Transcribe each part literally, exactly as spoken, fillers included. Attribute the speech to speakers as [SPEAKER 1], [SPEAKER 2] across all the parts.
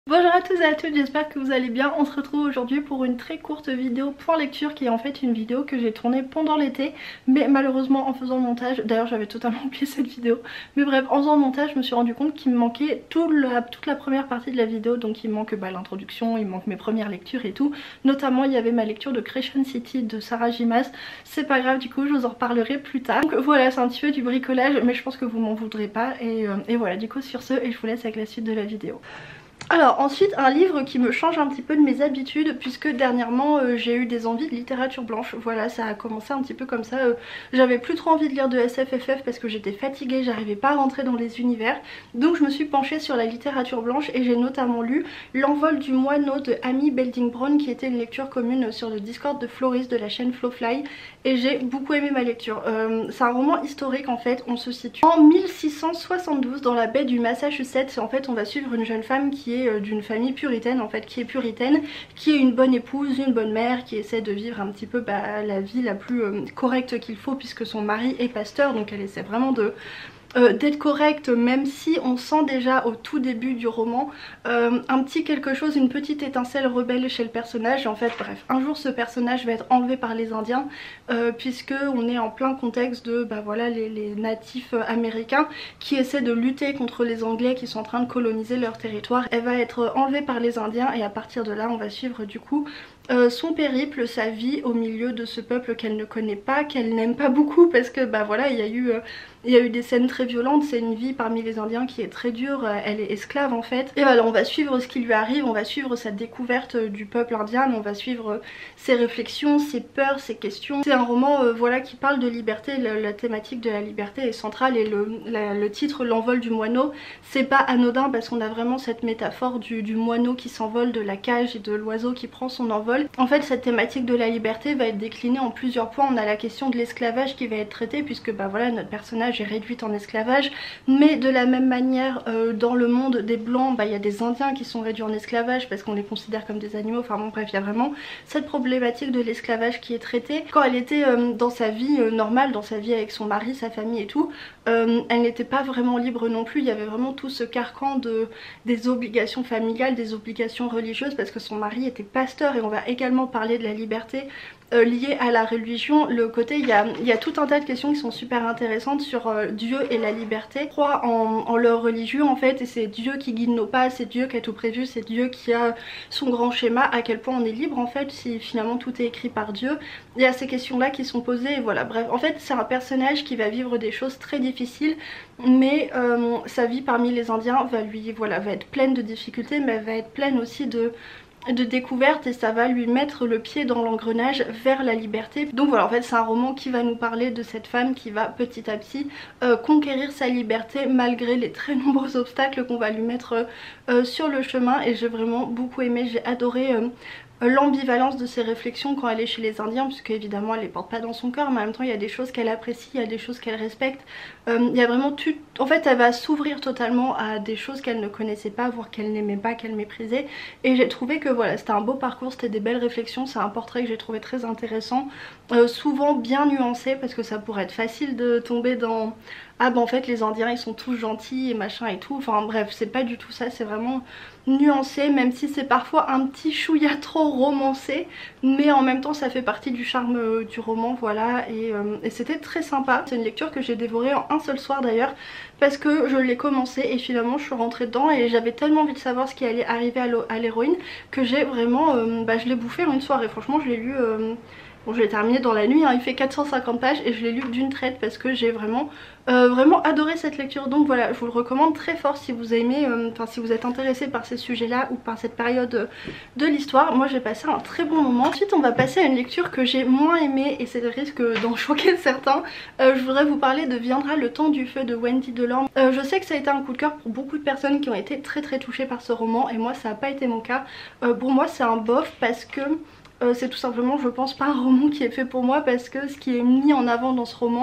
[SPEAKER 1] Bonjour à tous et à toutes, j'espère que vous allez bien. On se retrouve aujourd'hui pour une très courte vidéo point lecture qui est en fait une vidéo que j'ai tournée pendant l'été, mais malheureusement en faisant le montage, d'ailleurs j'avais totalement oublié cette vidéo, mais bref, en faisant le montage je me suis rendu compte qu'il me manquait tout la, toute la première partie de la vidéo. Donc il me manque bah, l'introduction, il me manque mes premières lectures et tout, notamment il y avait ma lecture de Crescent City de Sarah J Maas. C'est pas grave, du coup je vous en reparlerai plus tard. Donc voilà, c'est un petit peu du bricolage mais je pense que vous m'en voudrez pas et, euh, et voilà, du coup sur ce, et je vous laisse avec la suite de la vidéo. Alors ensuite, un livre qui me change un petit peu de mes habitudes, puisque dernièrement euh, j'ai eu des envies de littérature blanche. Voilà, ça a commencé un petit peu comme ça. euh, J'avais plus trop envie de lire de S F F F parce que j'étais fatiguée, j'arrivais pas à rentrer dans les univers. Donc je me suis penchée sur la littérature blanche et j'ai notamment lu L'envol du moineau de Amy Belding Brown, qui était une lecture commune sur le Discord de Floris de la chaîne Flowfly, et j'ai beaucoup aimé ma lecture. Euh, c'est un roman historique en fait, on se situe en mille six cent soixante-douze dans la baie du Massachusetts. En fait on va suivre une jeune femme qui est d'une famille puritaine en fait, qui est puritaine, qui est une bonne épouse, une bonne mère, qui essaie de vivre un petit peu bah, la vie la plus euh, correcte qu'il faut, puisque son mari est pasteur, donc elle essaie vraiment de Euh, d'être correcte, même si on sent déjà au tout début du roman euh, un petit quelque chose, une petite étincelle rebelle chez le personnage. Et en fait bref, un jour ce personnage va être enlevé par les Indiens, euh, puisque on est en plein contexte de bah voilà les, les natifs américains qui essaient de lutter contre les Anglais qui sont en train de coloniser leur territoire. Elle va être enlevée par les Indiens et à partir de là on va suivre du coup Euh, son périple, sa vie au milieu de ce peuple qu'elle ne connaît pas, qu'elle n'aime pas beaucoup, parce que bah voilà, il y a eu, euh, il y a eu des scènes très violentes. C'est une vie parmi les Indiens qui est très dure, euh, elle est esclave en fait. Et voilà, on va suivre ce qui lui arrive, on va suivre sa découverte euh, du peuple indien, mais on va suivre euh, ses réflexions, ses peurs, ses questions. C'est un roman euh, voilà, qui parle de liberté, la, la thématique de la liberté est centrale, et le, la, le titre L'envol du moineau, c'est pas anodin parce qu'on a vraiment cette métaphore du, du moineau qui s'envole de la cage et de l'oiseau qui prend son envol. En fait cette thématique de la liberté va être déclinée en plusieurs points. On a la question de l'esclavage qui va être traitée, puisque bah voilà, notre personnage est réduite en esclavage, mais de la même manière euh, dans le monde des blancs, bah, il y a des indiens qui sont réduits en esclavage parce qu'on les considère comme des animaux. Enfin bon bref, il y a vraiment cette problématique de l'esclavage qui est traitée. Quand elle était euh, dans sa vie euh, normale, dans sa vie avec son mari, sa famille et tout, euh, elle n'était pas vraiment libre non plus. Il y avait vraiment tout ce carcan de, des obligations familiales, des obligations religieuses, parce que son mari était pasteur. Et on va également parler de la liberté euh, liée à la religion. Le côté, il y a, il y a tout un tas de questions qui sont super intéressantes sur euh, Dieu et la liberté. Ils croient en, en leur religion en fait, et c'est Dieu qui guide nos pas, c'est Dieu qui a tout prévu, c'est Dieu qui a son grand schéma. À quel point on est libre en fait si finalement tout est écrit par Dieu. Il y a ces questions là qui sont posées, et voilà, bref, en fait c'est un personnage qui va vivre des choses très difficiles, mais euh, sa vie parmi les Indiens va lui, voilà, va être pleine de difficultés, mais elle va être pleine aussi de de découverte, et ça va lui mettre le pied dans l'engrenage vers la liberté. Donc voilà, en fait c'est un roman qui va nous parler de cette femme qui va petit à petit euh, conquérir sa liberté malgré les très nombreux obstacles qu'on va lui mettre euh, sur le chemin. Et j'ai vraiment beaucoup aimé, j'ai adoré euh, l'ambivalence de ses réflexions quand elle est chez les Indiens, puisque évidemment elle les porte pas dans son cœur, mais en même temps il y a des choses qu'elle apprécie, il y a des choses qu'elle respecte. Euh, il y a vraiment tout... En fait elle va s'ouvrir totalement à des choses qu'elle ne connaissait pas, voire qu'elle n'aimait pas, qu'elle méprisait. Et j'ai trouvé que voilà, c'était un beau parcours, c'était des belles réflexions. C'est un portrait que j'ai trouvé très intéressant, euh, souvent bien nuancé, parce que ça pourrait être facile de tomber dans... ah bah en fait les Indiens ils sont tous gentils et machin et tout. Enfin bref, c'est pas du tout ça, c'est vraiment nuancé, même si c'est parfois un petit chouïa trop romancé, mais en même temps ça fait partie du charme euh, du roman, voilà. Et, euh, et c'était très sympa. C'est une lecture que j'ai dévorée en un seul soir d'ailleurs, parce que je l'ai commencé et finalement je suis rentrée dedans et j'avais tellement envie de savoir ce qui allait arriver à l'héroïne que j'ai vraiment, euh, bah je l'ai bouffé en une soirée. Franchement je l'ai lu... Euh, bon, je l'ai terminé dans la nuit, hein, il fait quatre cent cinquante pages et je l'ai lu d'une traite parce que j'ai vraiment euh, vraiment adoré cette lecture. Donc voilà, je vous le recommande très fort si vous aimez, enfin euh, si vous êtes intéressé par ces sujets là ou par cette période euh, de l'histoire. Moi j'ai passé un très bon moment. Ensuite on va passer à une lecture que j'ai moins aimée, et c'est le risque d'en choquer certains. euh, Je voudrais vous parler de Viendra le temps du feu de Wendy Delorme. euh, Je sais que ça a été un coup de cœur pour beaucoup de personnes qui ont été très très touchées par ce roman, et moi ça n'a pas été mon cas. euh, Pour moi c'est un bof parce que Euh, c'est tout simplement, je pense, pas un roman qui est fait pour moi, parce que ce qui est mis en avant dans ce roman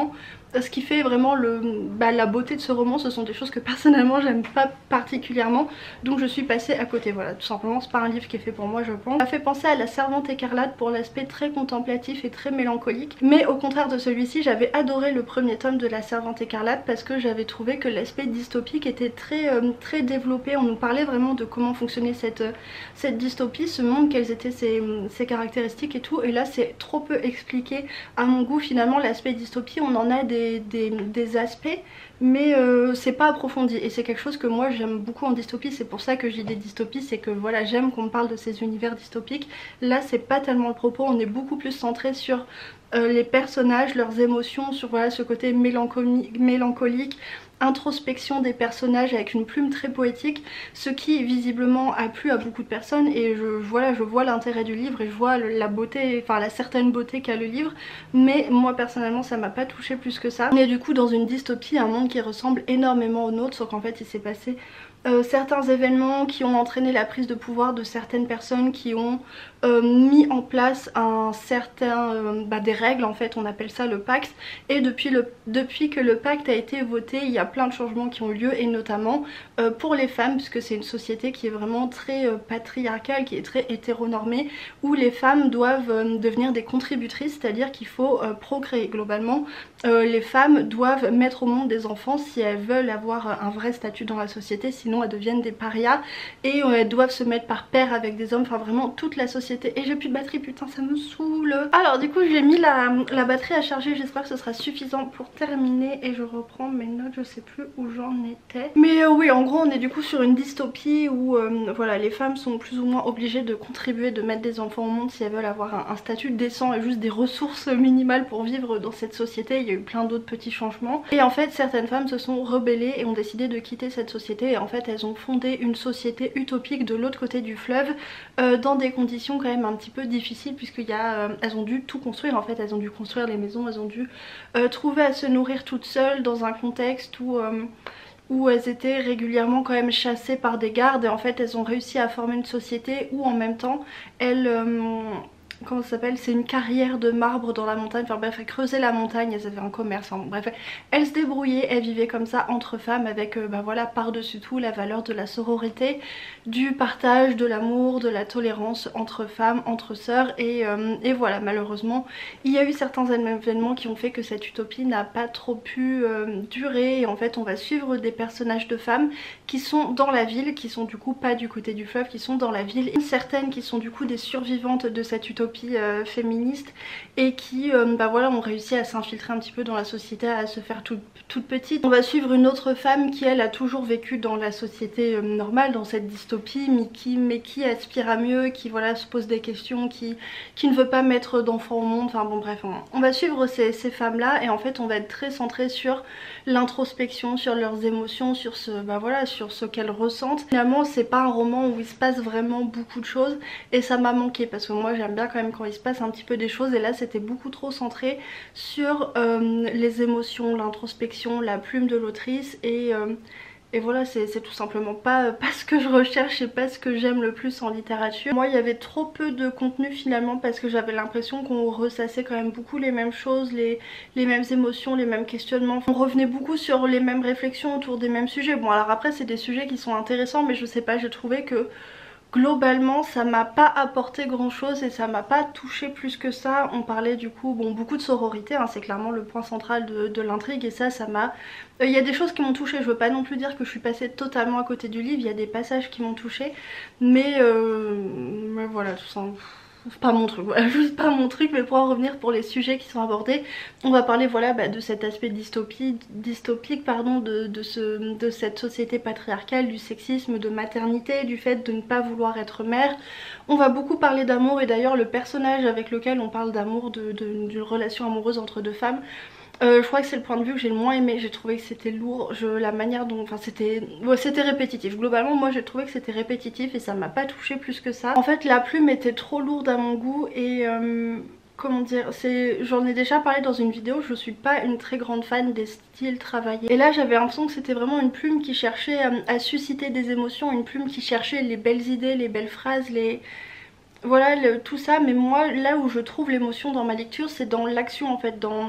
[SPEAKER 1] ce qui fait vraiment le, bah, la beauté de ce roman. Ce sont des choses que personnellement j'aime pas particulièrement, donc je suis passée à côté. Voilà, tout simplement c'est pas un livre qui est fait pour moi, je pense. Ça fait penser à La Servante écarlate pour l'aspect très contemplatif et très mélancolique, mais au contraire de celui-ci, j'avais adoré le premier tome de La Servante écarlate parce que j'avais trouvé que l'aspect dystopique était très, euh, très développé. On nous parlait vraiment de comment fonctionnait cette, euh, cette dystopie, ce monde, quelles étaient ses, ses caractéristiques et tout, et là c'est trop peu expliqué à mon goût. Finalement l'aspect dystopie, on en a des, des, des aspects, mais euh, c'est pas approfondi, et c'est quelque chose que moi j'aime beaucoup en dystopie. C'est pour ça que je lis des dystopies, c'est que voilà, j'aime qu'on me parle de ces univers dystopiques. Là c'est pas tellement le propos, on est beaucoup plus centré sur euh, les personnages, leurs émotions, sur voilà ce côté mélancolique, mélancolique introspection des personnages avec une plume très poétique, ce qui visiblement a plu à beaucoup de personnes, et je, voilà, je vois l'intérêt du livre et je vois la beauté, enfin la certaine beauté qu'a le livre, mais moi personnellement ça m'a pas touché plus que ça. On est du coup dans une dystopie, un monde qui ressemble énormément au nôtre, sauf qu'en fait il s'est passé Euh, certains événements qui ont entraîné la prise de pouvoir de certaines personnes, qui ont euh, mis en place un certain, euh, bah, des règles en fait, on appelle ça le pacte, et depuis, le, depuis que le pacte a été voté, il y a plein de changements qui ont lieu, et notamment euh, pour les femmes, puisque c'est une société qui est vraiment très euh, patriarcale, qui est très hétéronormée, où les femmes doivent euh, devenir des contributrices, c'est-à-dire qu'il faut euh, procréer. Globalement euh, les femmes doivent mettre au monde des enfants si elles veulent avoir un vrai statut dans la société, sinon elles deviennent des parias, et euh, elles doivent se mettre par paire avec des hommes, enfin vraiment toute la société. Et j'ai plus de batterie, putain ça me saoule. Alors du coup j'ai mis la, la batterie à charger, j'espère que ce sera suffisant pour terminer, et je reprends mes notes, je sais plus où j'en étais. Mais euh, oui, en gros on est du coup sur une dystopie où euh, voilà, les femmes sont plus ou moins obligées de contribuer, de mettre des enfants au monde si elles veulent avoir un, un statut décent et juste des ressources minimales pour vivre dans cette société. Il y a eu plein d'autres petits changements, et en fait certaines femmes se sont rebellées et ont décidé de quitter cette société, et en fait elles ont fondé une société utopique de l'autre côté du fleuve, euh, dans des conditions quand même un petit peu difficiles, puisqu'il y a, euh, elles ont dû tout construire en fait, elles ont dû construire les maisons, elles ont dû euh, trouver à se nourrir toutes seules dans un contexte où... Euh, où elles étaient régulièrement quand même chassées par des gardes, et en fait elles ont réussi à former une société où en même temps elles... Euh, comment ça s'appelle, c'est une carrière de marbre dans la montagne, enfin bref, elles creusaient la montagne, elles avaient un commerce, enfin, bref, elles se débrouillaient, elles vivaient comme ça entre femmes, avec euh, bah voilà, par-dessus tout la valeur de la sororité, du partage, de l'amour, de la tolérance entre femmes, entre sœurs, et, euh, et voilà, malheureusement il y a eu certains événements qui ont fait que cette utopie n'a pas trop pu euh, durer, et en fait on va suivre des personnages de femmes qui sont dans la ville, qui sont du coup pas du côté du fleuve, qui sont dans la ville, et certaines qui sont du coup des survivantes de cette utopie Euh, féministes, et qui euh, bah voilà, ont réussi à s'infiltrer un petit peu dans la société, à se faire toute, toute petite. On va suivre une autre femme qui elle a toujours vécu dans la société euh, normale, dans cette dystopie, mais qui, mais qui aspire à mieux, qui voilà se pose des questions, qui, qui ne veut pas mettre d'enfants au monde, enfin bon bref, on, on va suivre ces, ces femmes là, et en fait on va être très centré sur l'introspection, sur leurs émotions, sur ce, bah voilà, sur ce qu'elles ressentent. Finalement c'est pas un roman où il se passe vraiment beaucoup de choses, et ça m'a manqué parce que moi j'aime bien quand même quand il se passe un petit peu des choses, et là c'était beaucoup trop centré sur euh, les émotions, l'introspection, la plume de l'autrice, et, euh, et voilà, c'est tout simplement pas, pas ce que je recherche et pas ce que j'aime le plus en littérature. Moi il y avait trop peu de contenu finalement, parce que j'avais l'impression qu'on ressassait quand même beaucoup les mêmes choses, les, les mêmes émotions, les mêmes questionnements. On revenait beaucoup sur les mêmes réflexions autour des mêmes sujets. Bon alors après c'est des sujets qui sont intéressants, mais je sais pas, j'ai trouvé que globalement ça m'a pas apporté grand chose et ça m'a pas touché plus que ça. On parlait du coup bon beaucoup de sororité, hein, c'est clairement le point central de, de l'intrigue, et ça ça m'a... Il euh, y a des choses qui m'ont touchée, je veux pas non plus dire que je suis passée totalement à côté du livre, il y a des passages qui m'ont touchée, mais, euh... mais voilà, tout ça... C'est pas mon truc, voilà, juste pas mon truc. Mais pour en revenir pour les sujets qui sont abordés, on va parler voilà bah, de cet aspect dystopie, dystopique pardon, de, de, ce, de cette société patriarcale, du sexisme, de maternité, du fait de ne pas vouloir être mère. On va beaucoup parler d'amour, et d'ailleurs le personnage avec lequel on parle d'amour, d'une de, d'une relation amoureuse entre deux femmes, Euh, je crois que c'est le point de vue que j'ai le moins aimé. J'ai trouvé que c'était lourd, je, la manière dont... Enfin c'était ouais, c'était répétitif. Globalement moi j'ai trouvé que c'était répétitif et ça m'a pas touché plus que ça. En fait la plume était trop lourde à mon goût, et... Euh, comment dire, c'est, j'en ai déjà parlé dans une vidéo, je suis pas une très grande fan des styles travaillés. Et là j'avais l'impression que c'était vraiment une plume qui cherchait à, à susciter des émotions, une plume qui cherchait les belles idées, les belles phrases, les... Voilà le, tout ça. Mais moi là où je trouve l'émotion dans ma lecture, c'est dans l'action en fait, dans...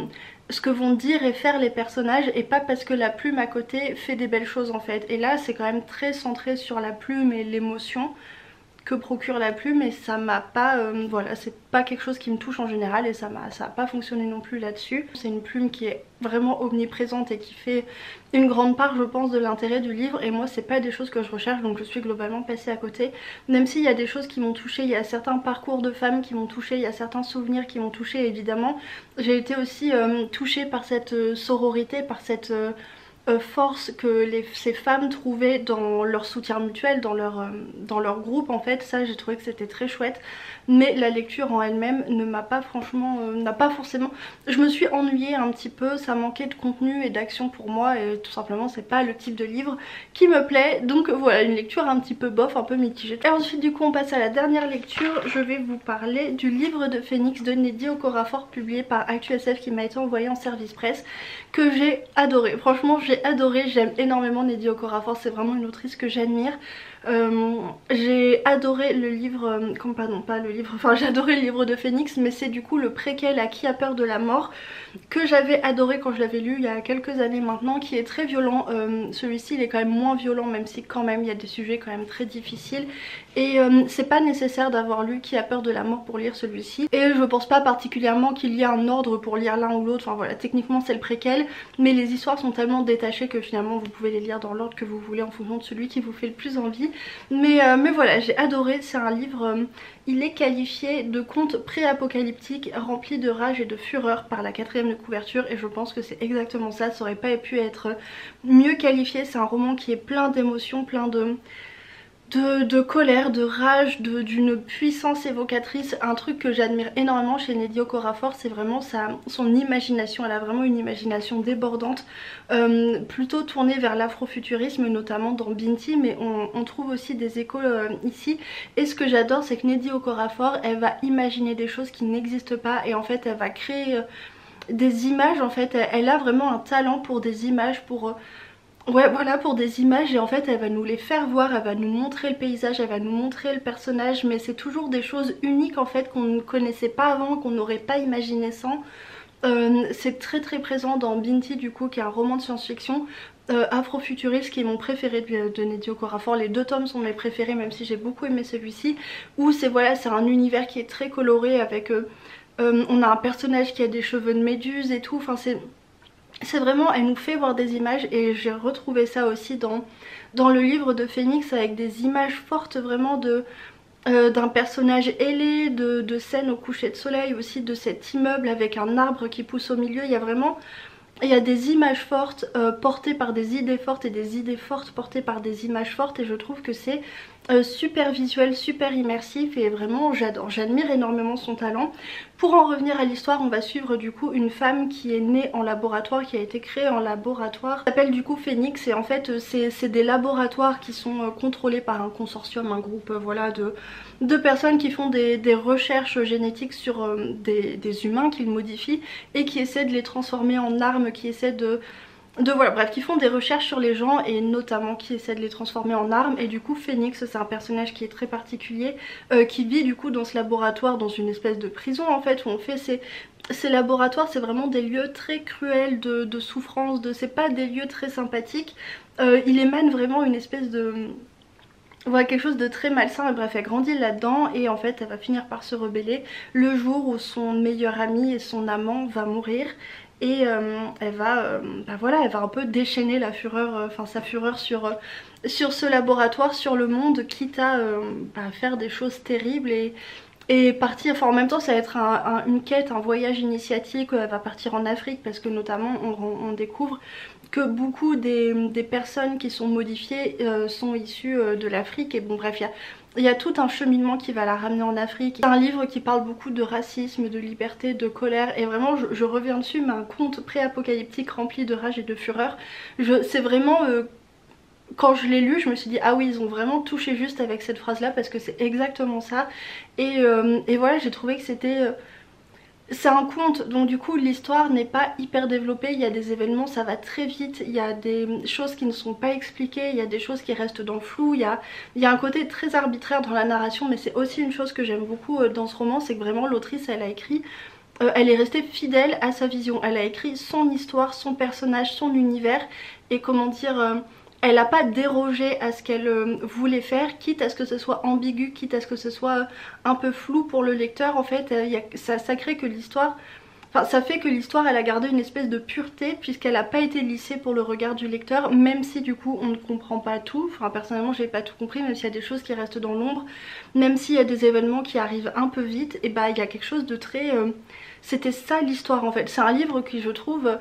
[SPEAKER 1] ce que vont dire et faire les personnages et pas parce que la plume à côté fait des belles choses en fait. Et là c'est quand même très centré sur la plume et l'émotion que procure la plume et ça m'a pas, euh, voilà, c'est pas quelque chose qui me touche en général et ça m'a ça a pas fonctionné non plus là-dessus. C'est une plume qui est vraiment omniprésente et qui fait une grande part je pense de l'intérêt du livre et moi c'est pas des choses que je recherche donc je suis globalement passée à côté. Même s'il y a des choses qui m'ont touchée, il y a certains parcours de femmes qui m'ont touchée, il y a certains souvenirs qui m'ont touchée évidemment. J'ai été aussi euh, touchée par cette euh, sororité, par cette... Euh, force que les, ces femmes trouvaient dans leur soutien mutuel, dans leur, euh, dans leur groupe en fait. Ça j'ai trouvé que c'était très chouette, mais la lecture en elle-même ne m'a pas franchement, euh, n'a pas forcément, je me suis ennuyée un petit peu, ça manquait de contenu et d'action pour moi et tout simplement c'est pas le type de livre qui me plaît, donc voilà, une lecture un petit peu bof, un peu mitigée. Et ensuite du coup on passe à la dernière lecture, je vais vous parler du livre de Phénix de Nnedi Okorafor publié par ActuSF qui m'a été envoyé en service presse, que j'ai adoré. Franchement j'ai adoré, j'aime énormément Nnedi Okorafor, c'est vraiment une autrice que j'admire. Euh, j'ai adoré le livre, euh, comme pardon pas le livre, enfin j'ai adoré le livre de Phénix, mais c'est du coup le préquel à Qui a peur de la mort que j'avais adoré quand je l'avais lu il y a quelques années maintenant, qui est très violent. Euh, celui-ci il est quand même moins violent même si quand même il y a des sujets quand même très difficiles et euh, c'est pas nécessaire d'avoir lu Qui a peur de la mort pour lire celui-ci et je pense pas particulièrement qu'il y ait un ordre pour lire l'un ou l'autre, enfin voilà, techniquement c'est le préquel mais les histoires sont tellement détachées que finalement vous pouvez les lire dans l'ordre que vous voulez en fonction de celui qui vous fait le plus envie. Mais, euh, mais voilà, j'ai adoré, c'est un livre, euh, il est qualifié de conte pré-apocalyptique rempli de rage et de fureur par la quatrième de couverture et je pense que c'est exactement ça, ça aurait pas pu être mieux qualifié. C'est un roman qui est plein d'émotions, plein de... De, de colère, de rage, d'une puissance évocatrice. Un truc que j'admire énormément chez Nnedi Okorafor, c'est vraiment sa, son imagination. Elle a vraiment une imagination débordante, euh, plutôt tournée vers l'afrofuturisme, notamment dans Binti, mais on, on trouve aussi des échos euh, ici. Et ce que j'adore, c'est que Nnedi Okorafor, elle va imaginer des choses qui n'existent pas et en fait elle va créer euh, des images. En fait, elle, elle a vraiment un talent pour des images, pour... Euh, Ouais voilà, pour des images et en fait elle va nous les faire voir, elle va nous montrer le paysage, elle va nous montrer le personnage, mais c'est toujours des choses uniques en fait qu'on ne connaissait pas avant, qu'on n'aurait pas imaginé sans. Euh, c'est très très présent dans Binti du coup, qui est un roman de science-fiction euh, afrofuturiste qui est mon préféré de, de Nnedi Okorafor. Les deux tomes sont mes préférés même si j'ai beaucoup aimé celui-ci, où c'est voilà, c'est un univers qui est très coloré avec... Euh, euh, on a un personnage qui a des cheveux de méduse et tout, enfin c'est... C'est vraiment, elle nous fait voir des images et j'ai retrouvé ça aussi dans, dans le livre de Phénix avec des images fortes vraiment de euh, d'un personnage ailé, de, de scènes au coucher de soleil, aussi de cet immeuble avec un arbre qui pousse au milieu. Il y a vraiment... Il y a des images fortes euh, portées par des idées fortes et des idées fortes portées par des images fortes et je trouve que c'est euh, super visuel, super immersif et vraiment j'adore, j'admire énormément son talent. Pour en revenir à l'histoire, on va suivre du coup une femme qui est née en laboratoire, qui a été créée en laboratoire. Elle s'appelle du coup Phénix et en fait c'est des laboratoires qui sont euh, contrôlés par un consortium, un groupe euh, voilà de, de personnes qui font des, des recherches génétiques sur euh, des, des humains qu'ils modifient et qui essaient de les transformer en armes, qui essaient de... de voilà, bref, qui font des recherches sur les gens et notamment qui essaient de les transformer en armes. Et du coup Phénix c'est un personnage qui est très particulier, euh, qui vit du coup dans ce laboratoire, dans une espèce de prison en fait, où on fait ces, ces laboratoires. C'est vraiment des lieux très cruels de, de souffrance, de, c'est pas des lieux très sympathiques. Euh, il émane vraiment une espèce de... Voilà, quelque chose de très malsain et bref elle grandit là-dedans et en fait elle va finir par se rebeller le jour où son meilleur ami et son amant va mourir. Et euh, elle va, euh, bah voilà, elle va un peu déchaîner la fureur, enfin euh, sa fureur sur, euh, sur ce laboratoire, sur le monde, quitte à euh, bah, faire des choses terribles et, et partir. Enfin en même temps ça va être un, un, une quête, un voyage initiatique. Elle va partir en Afrique parce que notamment on, on découvre que beaucoup des, des personnes qui sont modifiées euh, sont issues euh, de l'Afrique. Et bon bref, il y a... Il y a tout un cheminement qui va la ramener en Afrique. C'est un livre qui parle beaucoup de racisme, de liberté, de colère et vraiment je, je reviens dessus, mais un conte pré-apocalyptique rempli de rage et de fureur. C'est vraiment... Euh, quand je l'ai lu je me suis dit ah oui ils ont vraiment touché juste avec cette phrase là parce que c'est exactement ça. Et, euh, et voilà, j'ai trouvé que c'était... Euh, c'est un conte donc du coup l'histoire n'est pas hyper développée, il y a des événements, ça va très vite, il y a des choses qui ne sont pas expliquées, il y a des choses qui restent dans le flou, il y a, il y a un côté très arbitraire dans la narration, mais c'est aussi une chose que j'aime beaucoup dans ce roman, c'est que vraiment l'autrice elle a écrit euh, elle est restée fidèle à sa vision. Elle a écrit son histoire, son personnage, son univers et comment dire... Euh, elle n'a pas dérogé à ce qu'elle euh, voulait faire, quitte à ce que ce soit ambigu, quitte à ce que ce soit un peu flou pour le lecteur. En fait, euh, y a, ça, ça crée que l'histoire... Enfin, ça fait que l'histoire, elle a gardé une espèce de pureté puisqu'elle n'a pas été lissée pour le regard du lecteur, même si du coup on ne comprend pas tout. Enfin, personnellement, j'ai pas tout compris, même s'il y a des choses qui restent dans l'ombre, même s'il y a des événements qui arrivent un peu vite, et bah il y a quelque chose de très... Euh... C'était ça l'histoire en fait. C'est un livre qui, je trouve,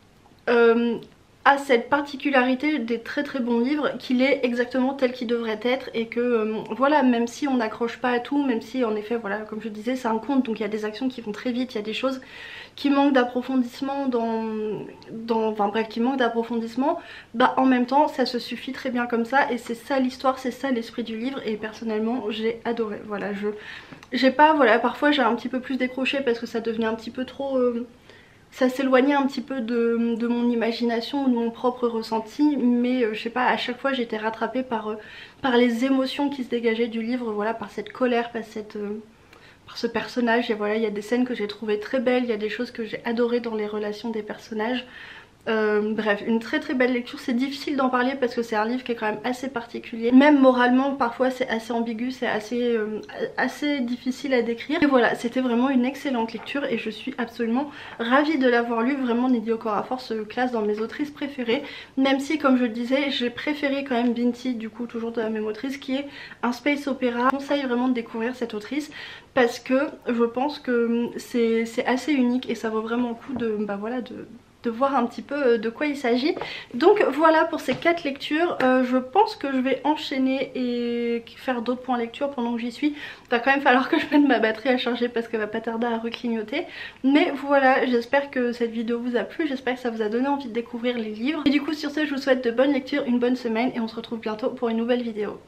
[SPEAKER 1] euh, a cette particularité des très très bons livres, qu'il est exactement tel qu'il devrait être et que euh, voilà, même si on n'accroche pas à tout, même si en effet voilà, comme je disais, c'est un conte, donc il y a des actions qui vont très vite, il y a des choses qui manquent d'approfondissement dans, dans... Enfin bref, qui manquent d'approfondissement, bah en même temps ça se suffit très bien comme ça et c'est ça l'histoire, c'est ça l'esprit du livre et personnellement j'ai adoré. Voilà, je... J'ai pas... Voilà, parfois j'ai un petit peu plus décroché parce que ça devenait un petit peu trop... Euh... Ça s'éloignait un petit peu de, de mon imagination ou de mon propre ressenti, mais euh, je sais pas, à chaque fois j'étais rattrapée par, euh, par les émotions qui se dégageaient du livre, voilà, par cette colère, par, cette, euh, par ce personnage. Et voilà, il y a des scènes que j'ai trouvées très belles, il y a des choses que j'ai adorées dans les relations des personnages. Euh, bref, une très très belle lecture. C'est difficile d'en parler parce que c'est un livre qui est quand même assez particulier. Même moralement, parfois c'est assez ambigu, c'est assez, euh, assez difficile à décrire. Et voilà, c'était vraiment une excellente lecture et je suis absolument ravie de l'avoir lu. Vraiment, Nydia Okorafor se classe dans mes autrices préférées. Même si, comme je le disais, j'ai préféré quand même Binti, du coup toujours de la même autrice, qui est un space opéra. Je conseille vraiment de découvrir cette autrice parce que je pense que c'est assez unique et ça vaut vraiment le coup de... Bah voilà, de... de voir un petit peu de quoi il s'agit. Donc voilà pour ces quatre lectures. Euh, je pense que je vais enchaîner et faire d'autres points lecture pendant que j'y suis. Il va quand même falloir que je mette ma batterie à charger parce qu'elle va pas tarder à reclignoter. Mais voilà, j'espère que cette vidéo vous a plu, j'espère que ça vous a donné envie de découvrir les livres. Et du coup sur ce, je vous souhaite de bonnes lectures, une bonne semaine et on se retrouve bientôt pour une nouvelle vidéo.